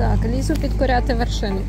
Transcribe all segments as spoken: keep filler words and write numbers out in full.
Так, лізу підкоряти вершини.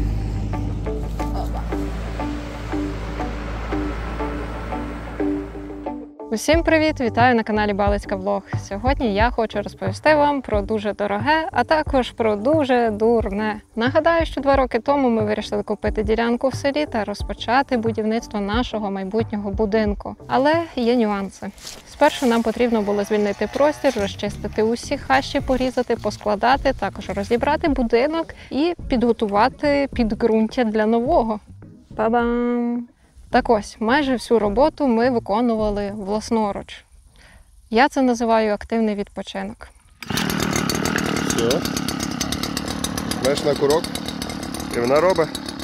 Усім привіт! Вітаю на каналі Балицька Влог. Сьогодні я хочу розповісти вам про дуже дороге, а також про дуже дурне. Нагадаю, що два роки тому ми вирішили купити ділянку в селі та розпочати будівництво нашого майбутнього будинку. Але є нюанси. Спершу нам потрібно було звільнити простір, розчистити усі хащі, порізати, поскладати, також розібрати будинок і підготувати підґрунтя для нового. Па-бам! Так ось, майже всю роботу ми виконували власноруч. Я це називаю активний відпочинок. Все. Знаєш на курок, і вона робить.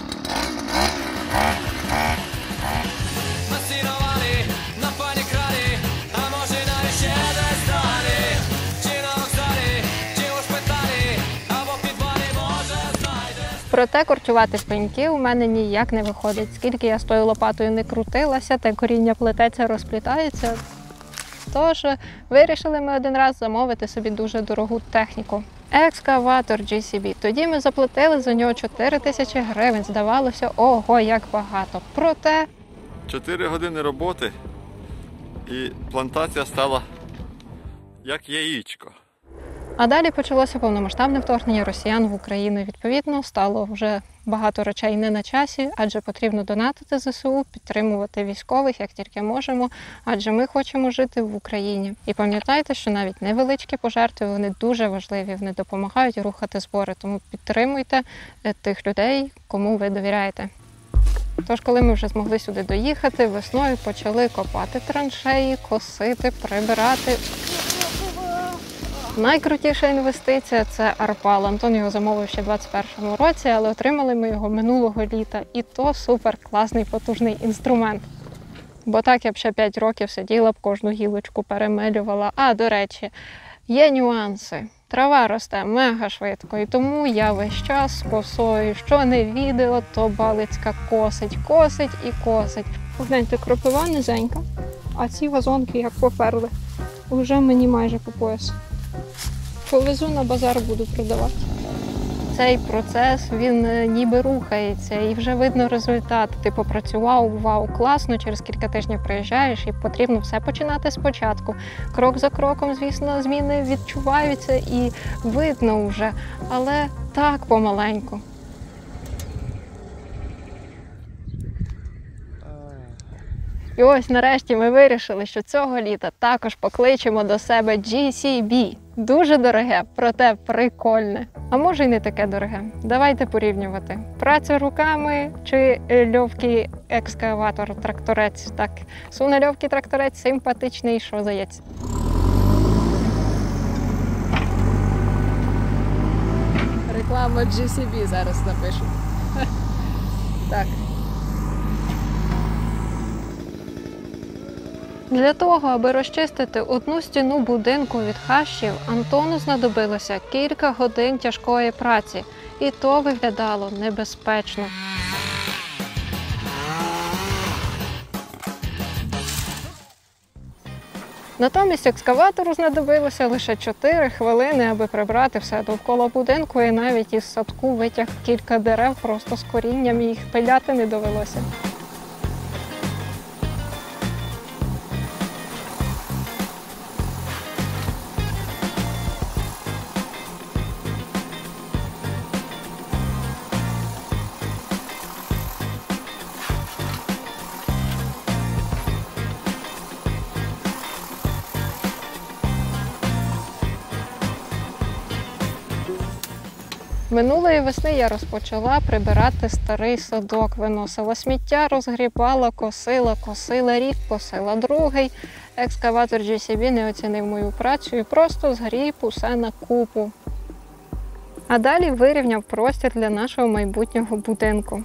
Проте корчувати пеньки у мене ніяк не виходить. Скільки я з тою лопатою не крутилася, те коріння плететься, розплітається. Тож вирішили ми один раз замовити собі дуже дорогу техніку. Екскаватор джі сі бі. Тоді ми заплатили за нього чотири тисячі гривень. Здавалося, ого, як багато. Проте... Чотири години роботи і плантація стала як яєчко. А далі почалося повномасштабне вторгнення росіян в Україну. Відповідно, стало вже багато речей не на часі, адже потрібно донатити зе се у, підтримувати військових, як тільки можемо, адже ми хочемо жити в Україні. І пам'ятайте, що навіть невеличкі пожертви, вони дуже важливі, вони допомагають рухати збори, тому підтримуйте тих людей, кому ви довіряєте. Тож, коли ми вже змогли сюди доїхати, весною почали копати траншеї, косити, прибирати. Найкрутіша інвестиція – це Арпал. Антон його замовив ще в двадцять першому році, але отримали ми його минулого літа. І то супер класний, потужний інструмент. Бо так я б ще п'ять років сиділа б, кожну гілочку перемелювала. А, до речі, є нюанси. Трава росте мега швидко, і тому я весь час з косою. Що не відео, то Балицька косить, косить і косить. Погляньте, кропива низенька, а ці вазонки як поперли. Уже мені майже по пояс. Повезу на базар, буду продавати. Цей процес, він ніби рухається і вже видно результат. Ти попрацював, вау, класно, через кілька тижнів приїжджаєш і потрібно все починати спочатку. Крок за кроком, звісно, зміни відчуваються і видно вже, але так помаленьку. І ось нарешті ми вирішили, що цього літа також покличемо до себе джі сі бі. Дуже дороге, проте прикольне. А може й не таке дороге. Давайте порівнювати. Праця руками чи льовкий екскаватор-тракторець. Так, суне льовкий тракторець симпатичний, що здається. Реклама джі сі бі зараз напишу. Так. Для того, аби розчистити одну стіну будинку від хащів, Антону знадобилося кілька годин тяжкої праці. І то виглядало небезпечно. Натомість екскаватору знадобилося лише чотири хвилини, аби прибрати все довкола будинку, і навіть із садку витяг кілька дерев просто з корінням, і їх пиляти не довелося. Минулої весни я розпочала прибирати старий садок, виносила сміття, розгрібала, косила, косила рік, косила другий. Екскаватор джі сі бі не оцінив мою працю і просто згріб усе на купу. А далі вирівняв простір для нашого майбутнього будинку.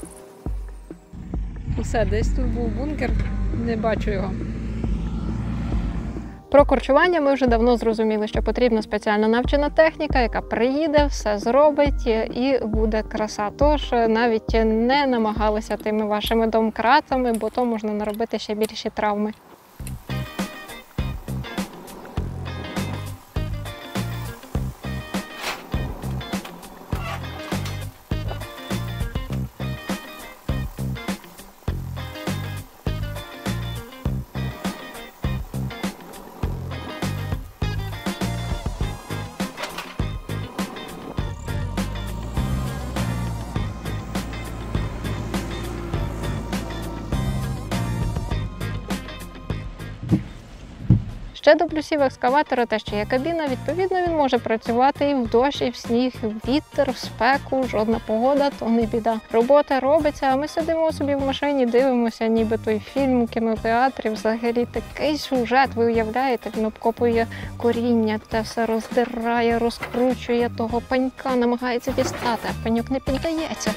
Усе, десь тут був бункер, не бачу його. Про корчування ми вже давно зрозуміли, що потрібна спеціально навчена техніка, яка приїде, все зробить і буде краса. Тож навіть не намагалися тими вашими домкратами, бо то можна наробити ще більші травми. Ще до плюсів екскаватора те, що є кабіна, відповідно він може працювати і в дощ, і в сніг, і в вітер, в спеку, жодна погода, то не біда. Робота робиться, а ми сидимо собі в машині, дивимося, ніби той фільм у кінотеатрі, взагалі такий сюжет, ви уявляєте, він обкопує коріння, те все роздирає, розкручує того пенька, намагається дістати, а пеньок не піддається.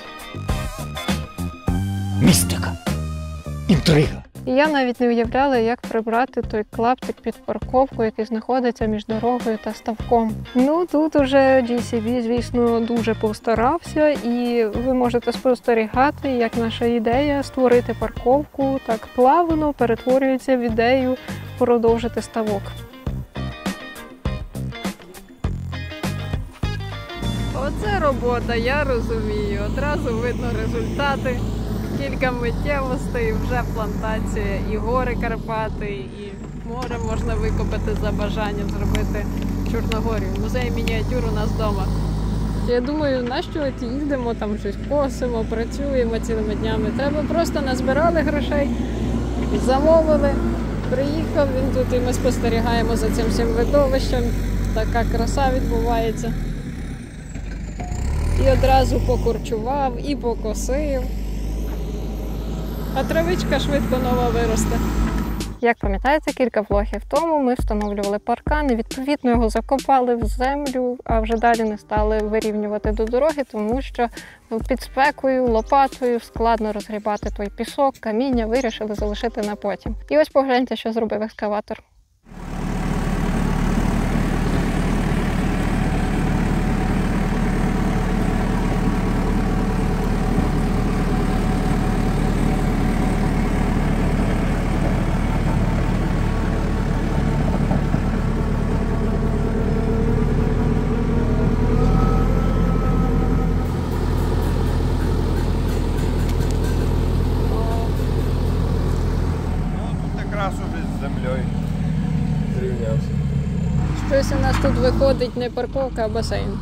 Містика. Інтрига. І я навіть не уявляла, як прибрати той клаптик під парковку, який знаходиться між дорогою та ставком. Ну, тут уже джі сі бі, звісно, дуже постарався, і ви можете спостерігати, як наша ідея створити парковку так плавно перетворюється в ідею продовжити ставок. Оце робота, я розумію. Одразу видно результати. Кілька миттєвостей, вже плантація, і гори Карпати, і море можна викопати за бажанням, зробити Чорногорію. Музей мініатюр у нас вдома. Я думаю, нащо от їздимо, там щось косимо, працюємо цілими днями. Треба просто назбирали грошей, замовили, приїхав він тут, і ми спостерігаємо за цим всім видовищем. Така краса відбувається. І одразу покорчував, і покосив. А травичка швидко нова виросте. Як пам'ятаєте, кілька влогів тому ми встановлювали паркан і відповідно його закопали в землю, а вже далі не стали вирівнювати до дороги, тому що під спекою, лопатою складно розгрібати той пісок, каміння, вирішили залишити на потім. І ось погляньте, що зробив екскаватор. Щось у нас тут виходить не парковка, а басейн.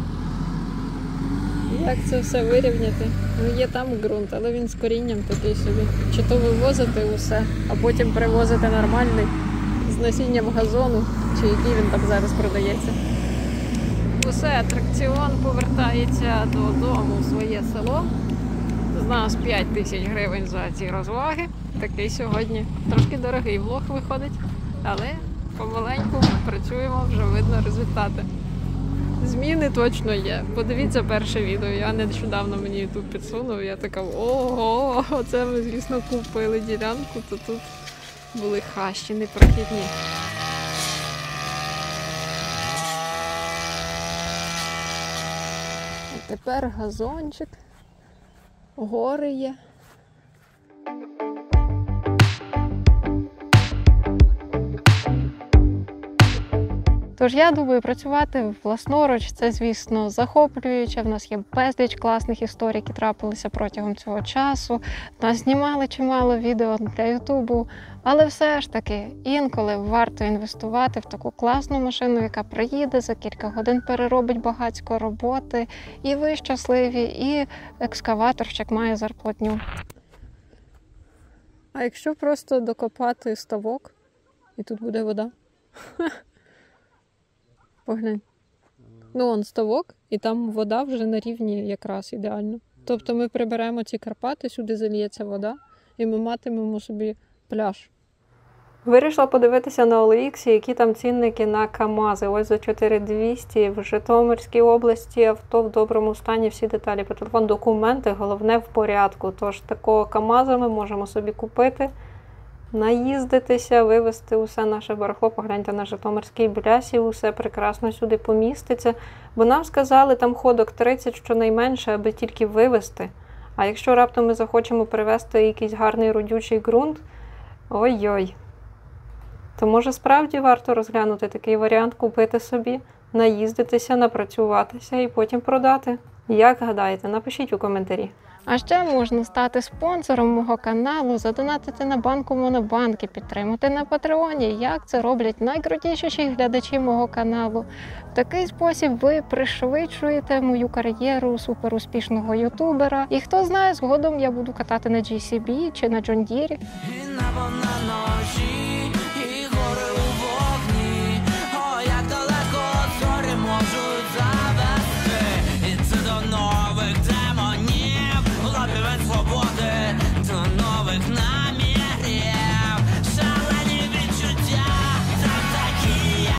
Як це все вирівняти? Ну, є там ґрунт, але він з корінням такий собі. Чи то вивозити усе, а потім привозити нормальний з насінням газону, чи який він там зараз продається. Усе, атракціон повертається додому в своє село. З нас п'ять тисяч гривень за ці розваги. Такий сьогодні трошки дорогий влог виходить, але помаленьку працюємо, вже видно результати. Зміни точно є. Подивіться перше відео. Я нещодавно мені ютуб підсунув, я така, ого, оце ми, звісно, купили ділянку, то тут були хащі непрохідні. А тепер газончик, гори є. Тож я думаю, працювати власноруч – це, звісно, захоплююче. В нас є безліч класних історій, які трапилися протягом цього часу. Нас знімали чимало відео для Ютубу. Але все ж таки, інколи варто інвестувати в таку класну машину, яка приїде, за кілька годин переробить багатько роботи. І ви щасливі, і екскаваторчик має зарплатню. А якщо просто докопати ставок, і тут буде вода? Поглянь. Ну, он ставок, і там вода вже на рівні якраз ідеально. Тобто ми приберемо ці Карпати, сюди заліється вода, і ми матимемо собі пляж. Вирішила подивитися на о ел ікс, які там цінники на КАМАЗи. Ось за чотири тисячі двісті в Житомирській області, авто в доброму стані, всі деталі по телефону, документи, головне в порядку. Тож такого КАМАЗа ми можемо собі купити, наїздитися, вивезти усе наше барахло, погляньте на Житомирській Блясі, усе прекрасно сюди поміститься. Бо нам сказали, там ходок тридцять щонайменше, аби тільки вивезти. А якщо раптом ми захочемо привезти якийсь гарний родючий ґрунт, ой-ой. То може справді варто розглянути такий варіант, купити собі, наїздитися, напрацюватися і потім продати. Як гадаєте? Напишіть у коментарі. А ще можна стати спонсором мого каналу, задонатити на банку Монобанки, підтримати на Патреоні, як це роблять найкрутіші глядачі мого каналу. В такий спосіб ви пришвидшуєте мою кар'єру суперуспішного ютубера. І хто знає, згодом я буду катати на джі сі бі чи на Джон Дірі. І небо на ножі, і гори у вогні. don't know